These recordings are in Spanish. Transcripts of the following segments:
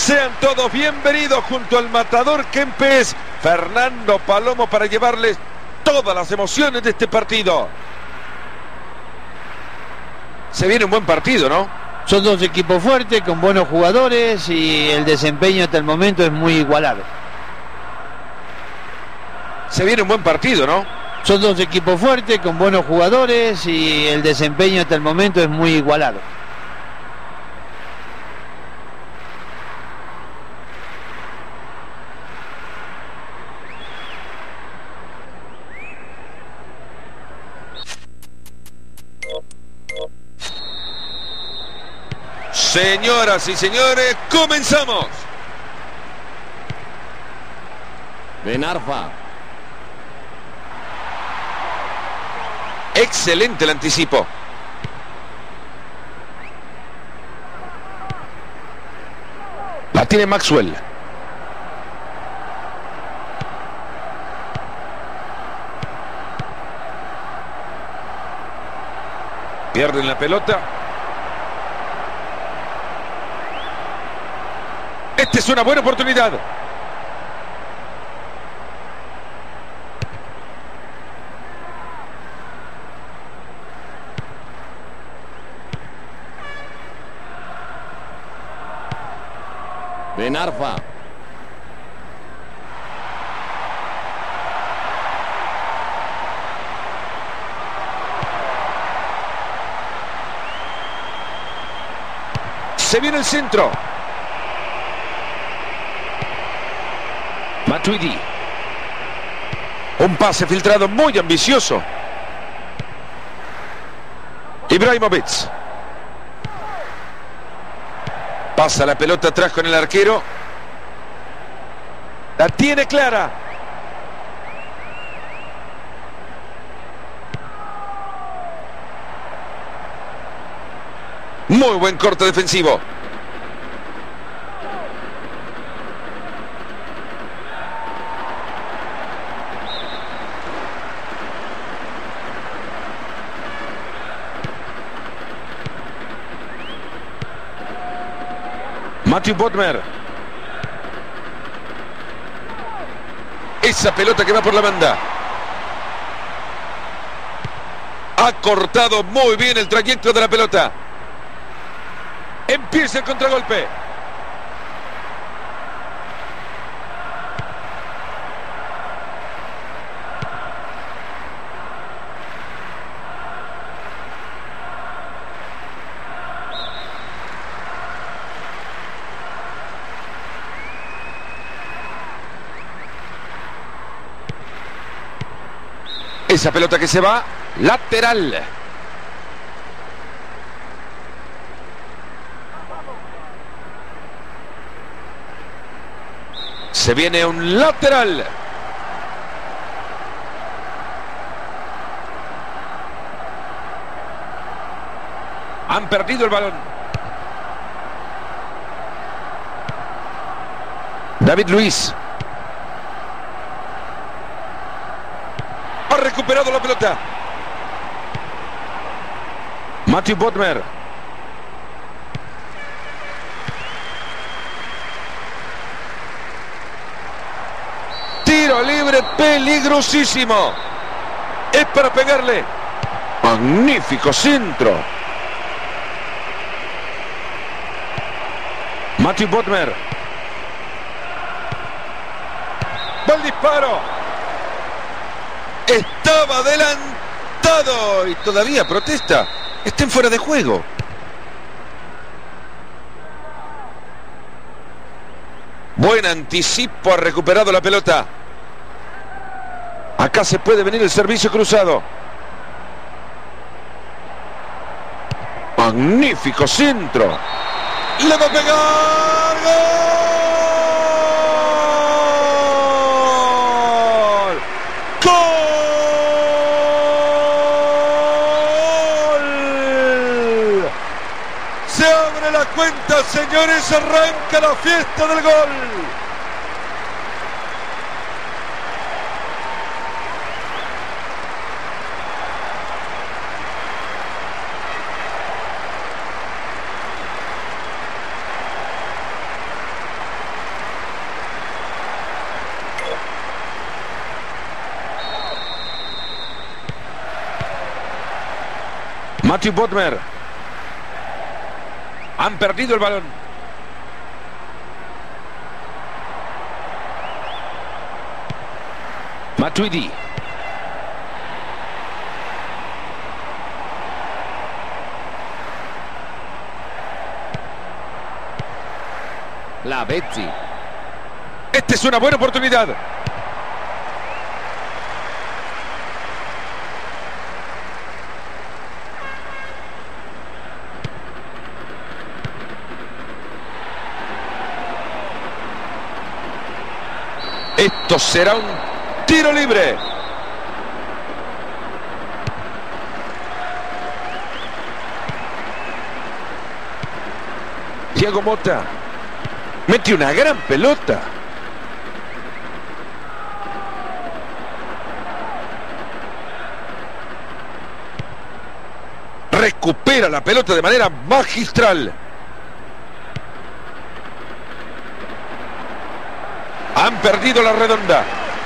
Sean todos bienvenidos junto al matador Kempes, Fernando Palomo, para llevarles todas las emociones de este partido. Se viene un buen partido, ¿no? Son dos equipos fuertes, con buenos jugadores, y el desempeño hasta el momento es muy igualado. Se viene un buen partido, ¿no? Son dos equipos fuertes, con buenos jugadores, y el desempeño hasta el momento es muy igualado. Señoras y señores, comenzamos. Ben Arfa. Excelente el anticipo. La tiene Maxwell. Pierden la pelota. Esta es una buena oportunidad. Ben Arfa. Se viene el centro. Matuidi. Un pase filtrado muy ambicioso. Ibrahimovic. Pasa la pelota atrás con el arquero. La tiene clara. Muy buen corte defensivo. Matthew Bodmer. Esa pelota que va por la banda. Ha cortado muy bien el trayecto de la pelota. Empieza el contragolpe. Esa pelota que se va, lateral. Se viene un lateral. Han perdido el balón. David Luiz. Ha recuperado la pelota. Matthew Bodmer. Tiro libre peligrosísimo. Es para pegarle. Magnífico centro. Matthew Bodmer. Va el disparo. Estaba adelantado y todavía protesta. Estén fuera de juego. Buen anticipo, ha recuperado la pelota. Acá se puede venir el servicio cruzado. Magnífico centro. Le va a pegar. ¡Gol! Se abre la cuenta, señores, arranca la fiesta del gol. Matthew Bodmer. Han perdido el balón. Matuidi. La Betsy. Esta es una buena oportunidad. Esto será un tiro libre. Thiago Motta mete una gran pelota. Recupera la pelota de manera magistral. Han perdido la redonda.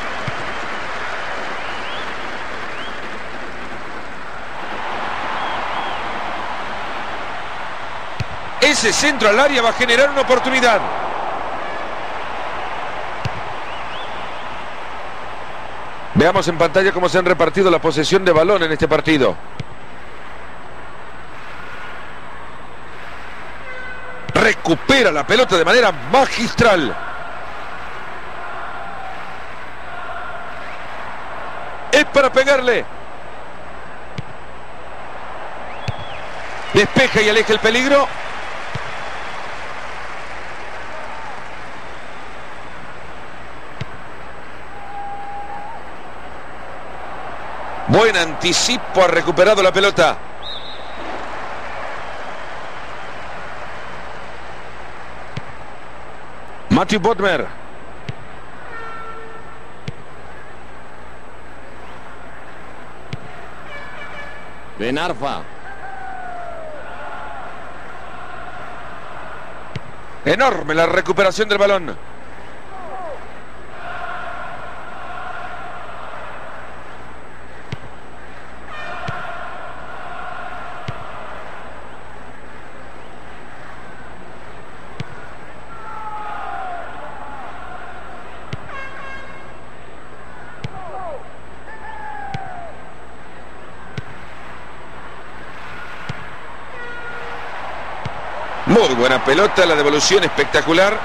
Ese centro al área va a generar una oportunidad. Veamos en pantalla cómo se han repartido la posesión de balón en este partido. Recupera la pelota de manera magistral. Es para pegarle. Despeja y aleja el peligro. Buen anticipo, ha recuperado la pelota. Matthew Bodmer. Ben Arfa. Enorme la recuperación del balón. Muy buena pelota, la devolución espectacular.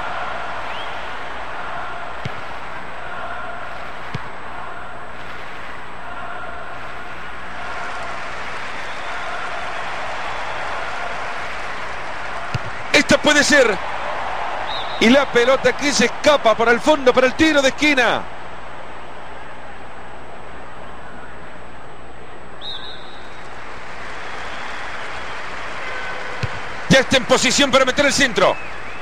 Esta puede ser. Y la pelota que se escapa para el fondo, para el tiro de esquina. Ya está en posición para meter el centro.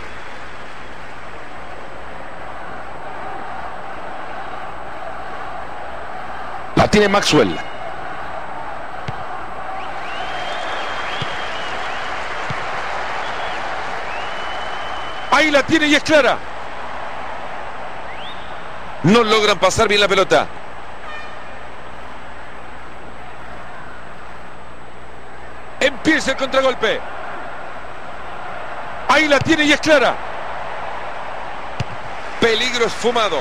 La tiene Maxwell. Ahí la tiene y es clara. No logran pasar bien la pelota. Empieza el contragolpe. Ahí la tiene y es clara. Peligro esfumado.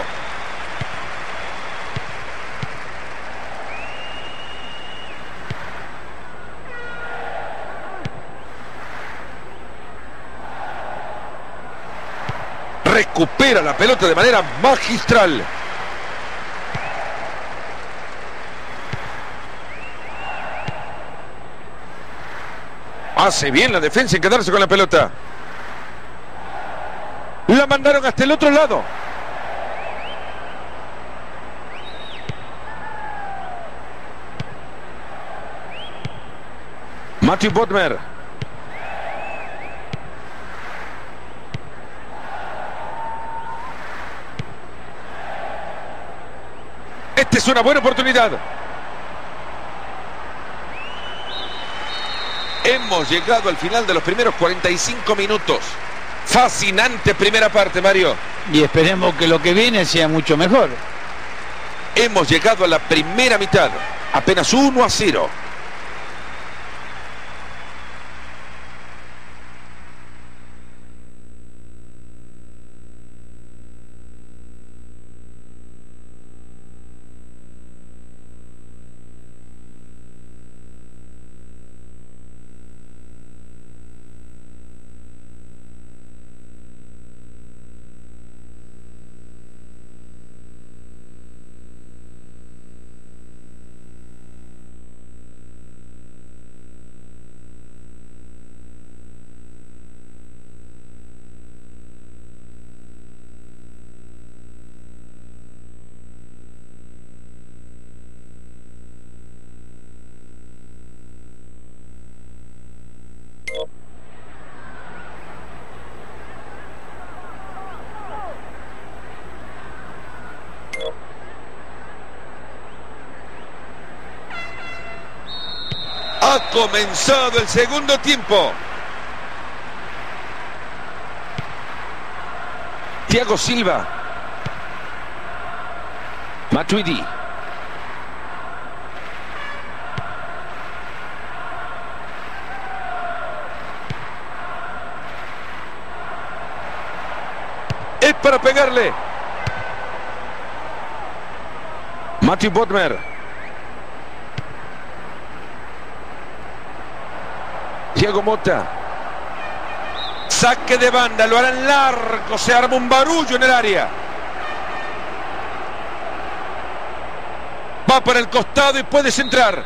Recupera la pelota de manera magistral. Hace bien la defensa en quedarse con la pelota. La mandaron hasta el otro lado. Matthew Bodmer. Esta es una buena oportunidad. Hemos llegado al final de los primeros 45 minutos. Fascinante primera parte, Mario. Y esperemos que lo que viene sea mucho mejor. Hemos llegado a la primera mitad. Apenas 1-0. Ha comenzado el segundo tiempo. Thiago Silva. Matuidi. Es para pegarle. Matthew Bodmer. Thiago Motta. Saque de banda, lo harán largo, se arma un barullo en el área. Va para el costado y puede centrar.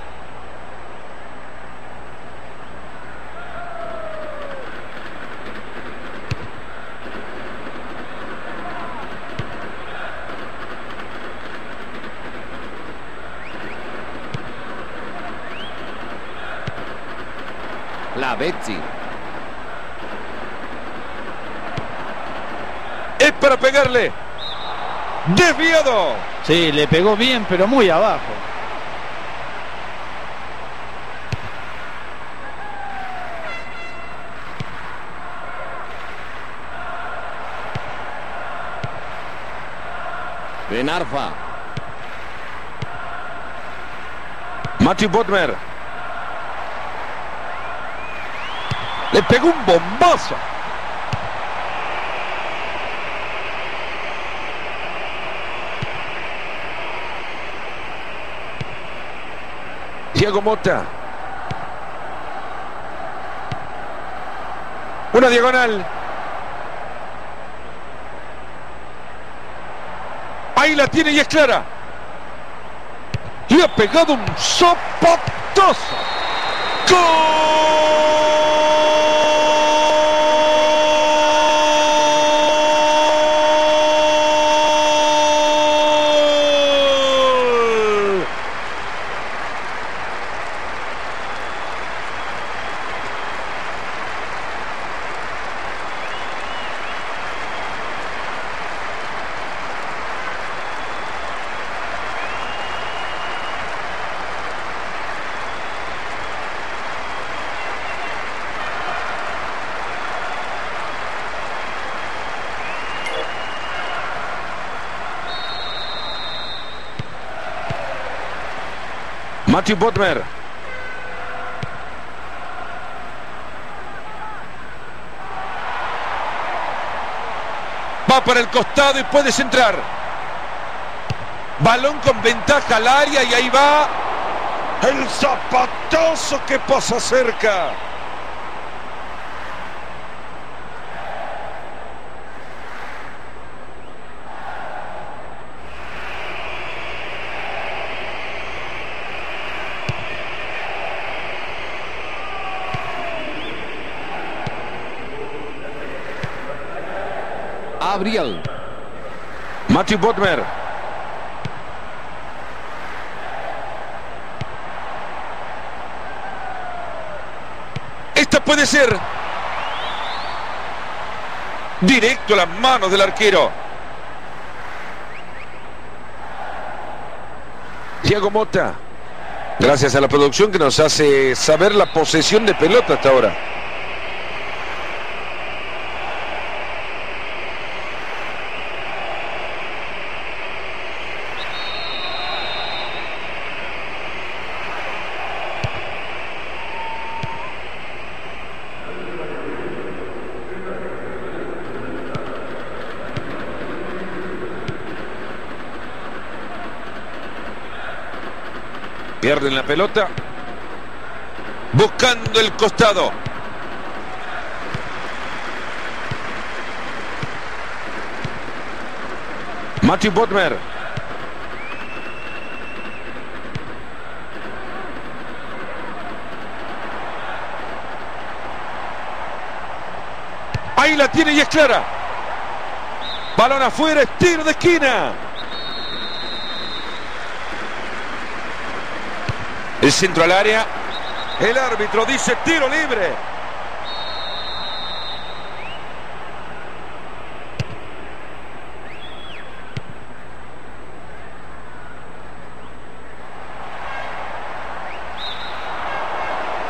La Betsy. Es para pegarle. Desviado. Sí, le pegó bien, pero muy abajo. Ben Arfa. Matthew Bodmer. Le pegó un bombazo. Thiago Motta. Una diagonal. Ahí la tiene y es clara. Y ha pegado un zapatazo. ¡Gol! Matthew Bodmer. Va para el costado y puede centrar. Balón con ventaja al área y ahí va. El zapatazo que pasa cerca. Abriel. Matthew Bodmer. Esta puede ser. Directo a las manos del arquero. Thiago Motta. Gracias a la producción que nos hace saber la posesión de pelota hasta ahora. Pierden la pelota. Buscando el costado. Matthew Bodmer. Ahí la tiene y es clara. Balón afuera, tiro de esquina. El centro al área. El árbitro dice tiro libre.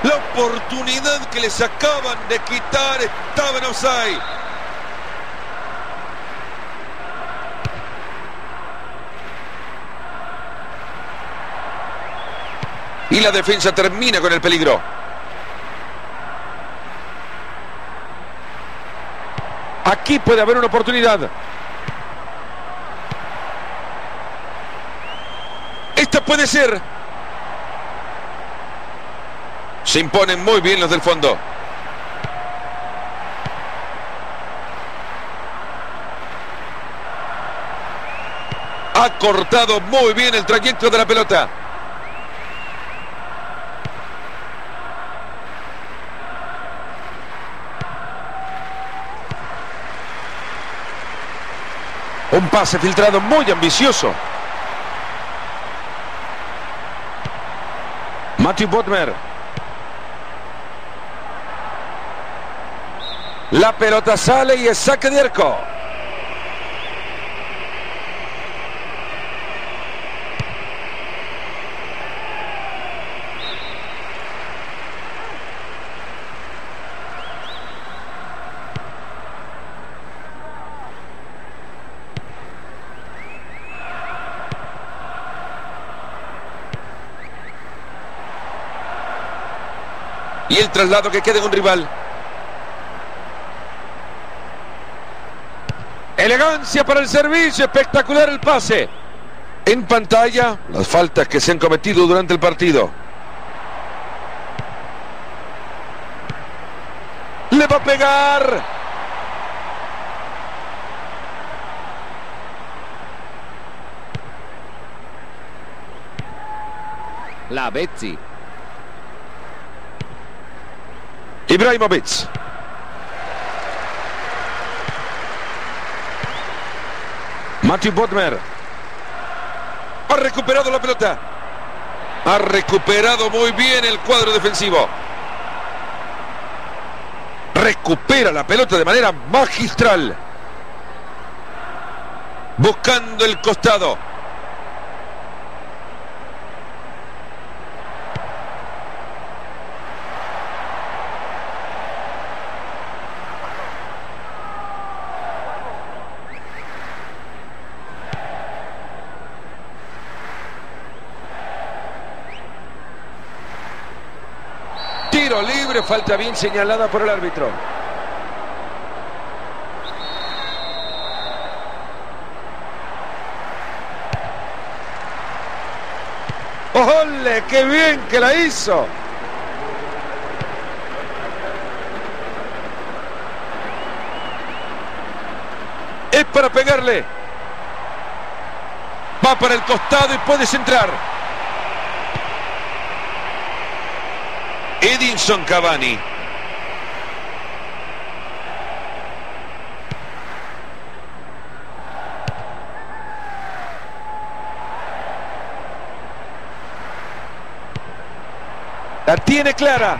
La oportunidad que les acaban de quitar estaba en offside. Y la defensa termina con el peligro. Aquí puede haber una oportunidad. Esta puede ser. Se imponen muy bien los del fondo. Ha cortado muy bien el trayecto de la pelota. Un pase filtrado muy ambicioso. Matthew Bodmer. La pelota sale y es saque de arco. Y el traslado que queda en un rival. Elegancia para el servicio, espectacular el pase. En pantalla, las faltas que se han cometido durante el partido. Le va a pegar. La Betsy. Ibrahimovic. Matthew Bodmer. Ha recuperado la pelota. Ha recuperado muy bien el cuadro defensivo. Recupera la pelota de manera magistral. Buscando el costado. Tiro libre, falta bien señalada por el árbitro. ¡Ole! ¡Qué bien que la hizo! Es para pegarle. Va para el costado y puede centrar. Edinson Cavani. La tiene clara.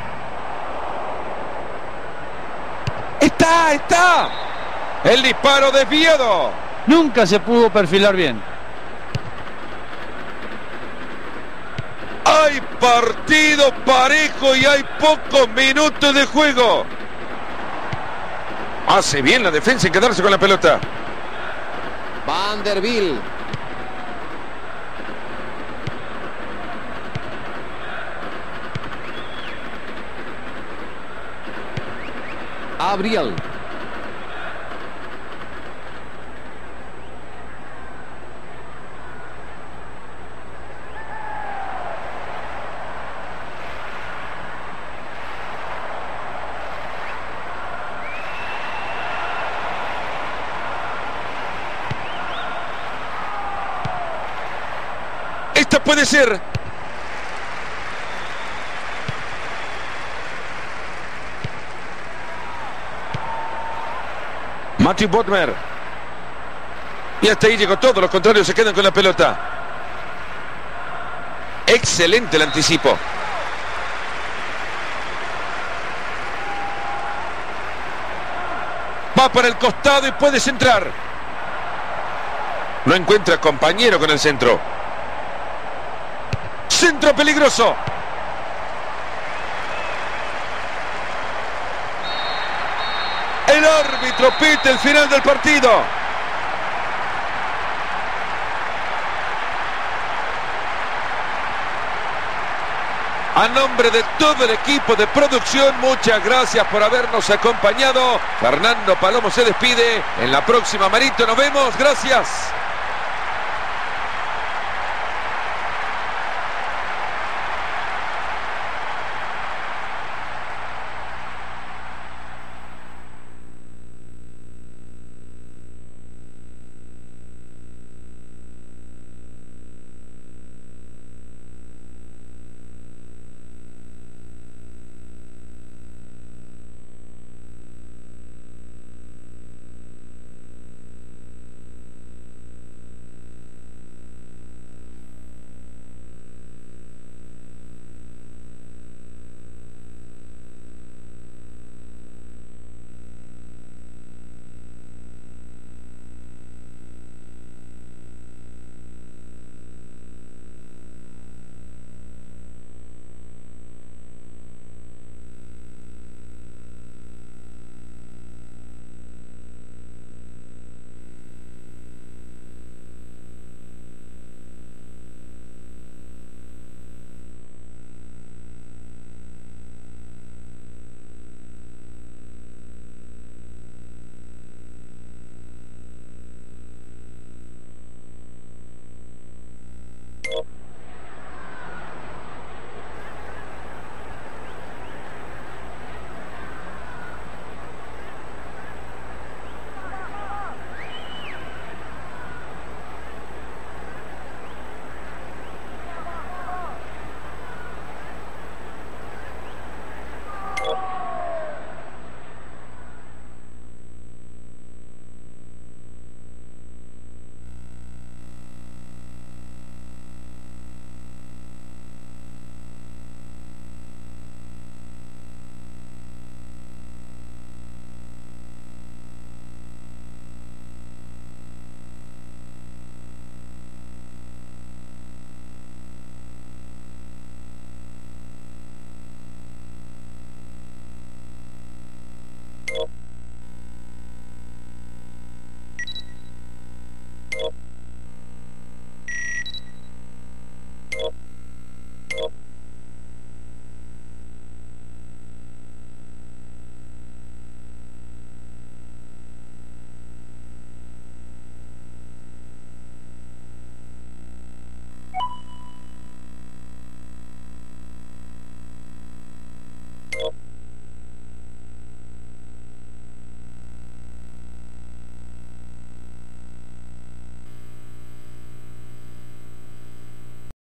Está. El disparo desviado. Nunca se pudo perfilar bien. Hay partido parejo y hay pocos minutos de juego. Hace bien la defensa en quedarse con la pelota. Vanderbilt. Abriel. Esta puede ser. Matthew Bodmer. Y hasta ahí llegó todo. Los contrarios se quedan con la pelota. Excelente el anticipo. Va para el costado y puede centrar. No encuentra compañero con el centro. Centro peligroso. árbitro pita el final del partido. A nombre de todo el equipo de producción, muchas gracias por habernos acompañado. Fernando Palomo se despide. En la próxima, Marito, nos vemos. Gracias.